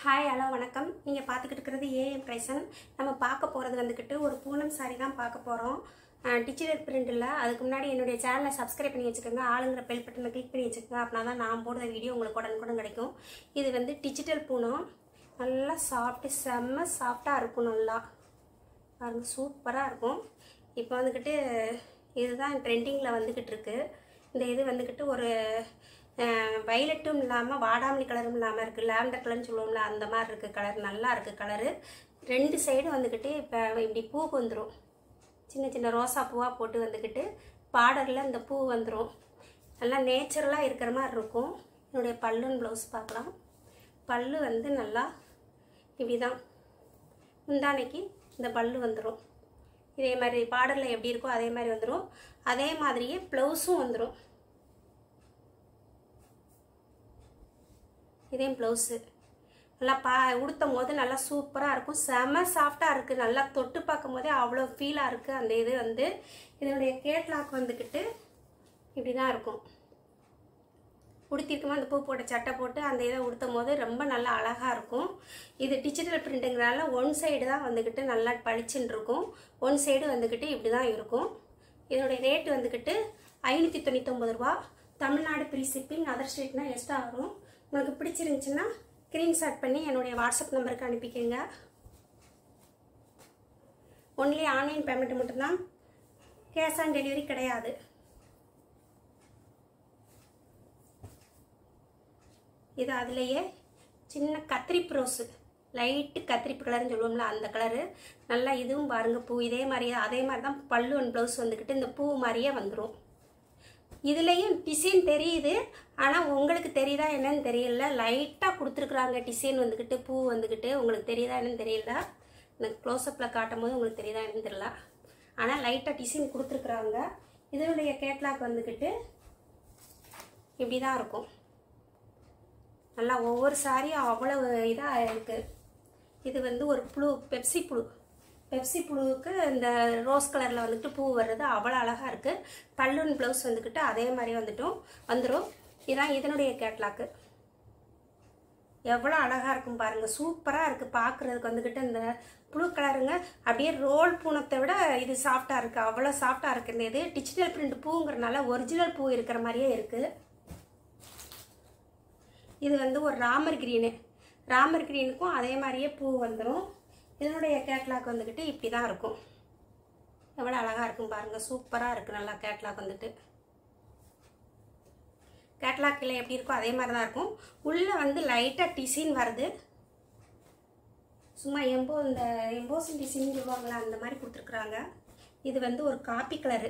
Hi hello வணக்கம். நீங்கள் பார்த்துக்கிட்டு இருக்கிறது ஏஎம் ப்ரைசன். நம்ம பார்க்க போகிறது வந்துக்கிட்டு ஒரு பூனம் சாரி தான் பார்க்க போகிறோம். டிஜிட்டல் பிரிண்ட் இல்லை. அதுக்கு முன்னாடி என்னுடைய சேனலை சப்ஸ்கிரைப் பண்ணி வச்சுக்கோங்க. ஆளுங்கிற பெல் பட்டனை கிளிக் பண்ணி வச்சுக்கோங்க. அப்படின்னா தான் நான் போடுற வீடியோ உங்களுக்கு உடனுக்குடன் கிடைக்கும். இது வந்து டிஜிட்டல் பூனம். நல்லா சாஃப்ட்டு, செம்ம சாஃப்டாக இருக்கும். நல்லா பாருங்கள், சூப்பராக இருக்கும். இப்போ வந்துக்கிட்டு இதுதான் ட்ரெண்டிங்கில் வந்துக்கிட்டு இருக்கு. இந்த இது வந்துக்கிட்டு ஒரு வைலட்டும் இல்லாமல் வாடாமல்லி கலரும் இல்லாமல் இருக்குது. லாவெண்டர் கலர்னு சொல்லுவோம்ல, அந்த மாதிரி இருக்குது கலர். நல்லா இருக்குது கலரு. ரெண்டு சைடு வந்துக்கிட்டு இப்போ இப்படி பூ வந்துடும். சின்ன சின்ன ரோசா பூவாக போட்டு வந்துக்கிட்டு பார்டரில் இந்த பூ வந்துடும். நல்லா நேச்சுரலாக இருக்கிற மாதிரி இருக்கும். என்னுடைய பல்லுன்னு ப்ளவுஸ் பார்க்கலாம். பல்லு வந்து நல்லா இப்படி தான் முந்தானைக்கு இந்த பல்லு வந்துடும். இதே மாதிரி பார்டரில் எப்படி இருக்கோ அதே மாதிரி வந்துடும். அதே மாதிரியே ப்ளவுஸும் வந்துடும். இதே ப்ளவுஸு நல்லா உடுத்தும் போது நல்லா சூப்பராக இருக்கும். செம சாஃப்டாக இருக்குது. நல்லா தொட்டு பார்க்கும் போதே அவ்வளோ ஃபீலாக இருக்குது. அந்த இது வந்து இதனுடைய கேட்லாக் வந்துக்கிட்டு இப்படி தான் இருக்கும். உடுத்திருக்குமா அந்த பூ போட்ட சட்டை போட்டு அந்த இதை உடுத்தும் போது ரொம்ப நல்லா அழகாக இருக்கும். இது டிஜிட்டல் பிரிண்ட்டுங்கிறனால ஒன் சைடு தான் வந்துக்கிட்டு நல்லா பளிச்சுன்னு இருக்கும். ஒன் சைடு வந்துக்கிட்டு இப்படி தான் இருக்கும். இதனுடைய ரேட்டு வந்துக்கிட்டு 599 ரூபா. Tamil Nadu free shipping. அதர் ஸ்டேட்னா எக்ஸ்ட்ரா வரும். உங்களுக்கு பிடிச்சிருந்துச்சுன்னா ஸ்க்ரீன்ஷாட் பண்ணி என்னுடைய வாட்ஸ்அப் நம்பருக்கு அனுப்பிக்கோங்க. ஒன்லி ஆன்லைன் பேமெண்ட் மட்டும்தான், கேஷ் ஆன் டெலிவரி கிடையாது. இது அதுலேயே சின்ன கத்திரிப்பு ரோஸு, லைட்டு கத்திரிப்பு கலர்னு சொல்லுவோம்ல, அந்த கலரு. நல்லா இதுவும் பாருங்கள் பூ இதே மாதிரியே. அதே மாதிரி தான் பல்லு அண்ட் ப்ளவுஸ் வந்துக்கிட்டு இந்த பூ மாதிரியே வந்துடும். இதுலேயும் டிசைன் தெரியுது, ஆனால் உங்களுக்கு தெரியுதா என்னன்னு தெரியல. லைட்டாக கொடுத்துருக்குறாங்க டிசைன் வந்துக்கிட்டு, பூ வந்துக்கிட்டு. உங்களுக்கு தெரியுதா என்னன்னு தெரியல. எனக்கு க்ளோஸ்அப்பில் காட்டும் போது உங்களுக்கு தெரியுதா என்னன்னு தெரியல. ஆனால் லைட்டாக டிசைன் கொடுத்துருக்குறாங்க. இதனுடைய கேட்லாக் வந்துக்கிட்டு இப்படி தான் இருக்கும். நல்லா ஒவ்வொரு சாரியும் அவ்வளோ இதாக இருக்குது. இது வந்து ஒரு புழு, பெப்சி புழு. பெப்சி புழுவுக்கு இந்த ரோஸ் கலரில் வந்துட்டு பூ வர்றது அவ்வளோ அழகாக இருக்குது. பல்லுன் ப்ளவுஸ் வந்துக்கிட்டு அதே மாதிரி வந்துடும். இதுதான் இதனுடைய கேட்லாக்கு. எவ்வளோ அழகாக இருக்கும் பாருங்கள். சூப்பராக இருக்குது பார்க்குறதுக்கு. வந்துக்கிட்டு இந்த ப்ளூ கலருங்க அப்படியே ரோல் பூனத்தை விட இது சாஃப்டாக இருக்குது. அவ்வளோ சாஃப்டாக இருக்குது. இந்த இது டிஜிட்டல் பிரிண்ட் பூங்கிறனால ஒரிஜினல் பூ இருக்கிற மாதிரியே இருக்குது. இது வந்து ஒரு ராமர் கிரீனு. ராமர் கிரீனுக்கும் அதே மாதிரியே பூ வந்துடும். இதனுடைய கேட்லாக் வந்துக்கிட்டு இப்படி தான் இருக்கும். எவ்வளோ அழகாக இருக்கும் பாருங்கள். சூப்பராக இருக்குது. நல்லா கேட்லாக் வந்துட்டு கேட்லாக்கில் எப்படி இருக்கோ அதே மாதிரி தான் இருக்கும். உள்ளே வந்து லைட்டாக டிசைன் வருது. சும்மா இந்த எம்போசிங் டிசைன் சொல்லுவாங்களா, அந்த மாதிரி கொடுத்துருக்குறாங்க. இது வந்து ஒரு காப்பி கலரு.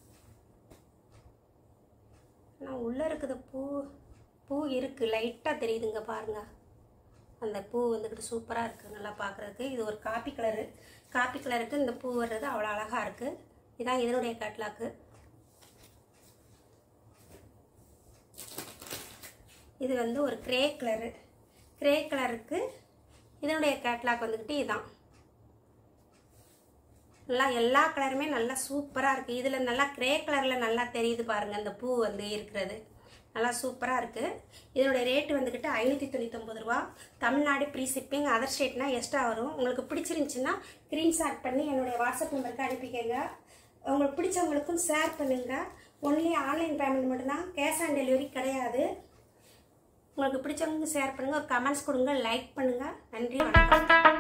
ஆனால் உள்ளே இருக்குது பூ இருக்குது. லைட்டாக தெரியுதுங்க பாருங்கள். அந்த பூ வந்துக்கிட்டு சூப்பராக இருக்குது நல்லா பார்க்குறதுக்கு. இது ஒரு காப்பி கலரு. காப்பி கலருக்கு இந்த பூ வர்றது அவ்வளோ அழகாக இருக்குது. இதுதான் இதனுடைய கேட்லாக்கு. இது வந்து ஒரு கிரே கலரு. கிரே கலருக்கு இதனுடைய கேட்லாக் வந்துக்கிட்டு இதுதான். நல்லா எல்லா கலருமே நல்லா சூப்பராக இருக்குது. இதில் நல்லா கிரே கலரில் நல்லா தெரியுது பாருங்கள். அந்த பூ வந்து இருக்கிறது நல்லா சூப்பராக இருக்குது. இதனுடைய ரேட்டு வந்துக்கிட்டு 599 ரூபா. Tamil Nadu free shipping. அதர் ஸ்டேட்னா எக்ஸ்ட்ரா வரும். உங்களுக்கு பிடிச்சிருந்துச்சுன்னா ஸ்க்ரீன்ஷாட் பண்ணி என்னுடைய வாட்ஸ்அப் நம்பருக்கு அனுப்பிக்கங்க. உங்களுக்கு பிடிச்சவங்களுக்கும் ஷேர் பண்ணுங்கள். ஒன்லி ஆன்லைன் பேமெண்ட் மட்டும்தான், கேஷ் ஆன் டெலிவரி கிடையாது. உங்களுக்கு பிடிச்சவங்களுக்கு ஷேர் பண்ணுங்கள். ஒரு கமெண்ட்ஸ் கொடுங்க, லைக் பண்ணுங்கள். நன்றி, வணக்கம்.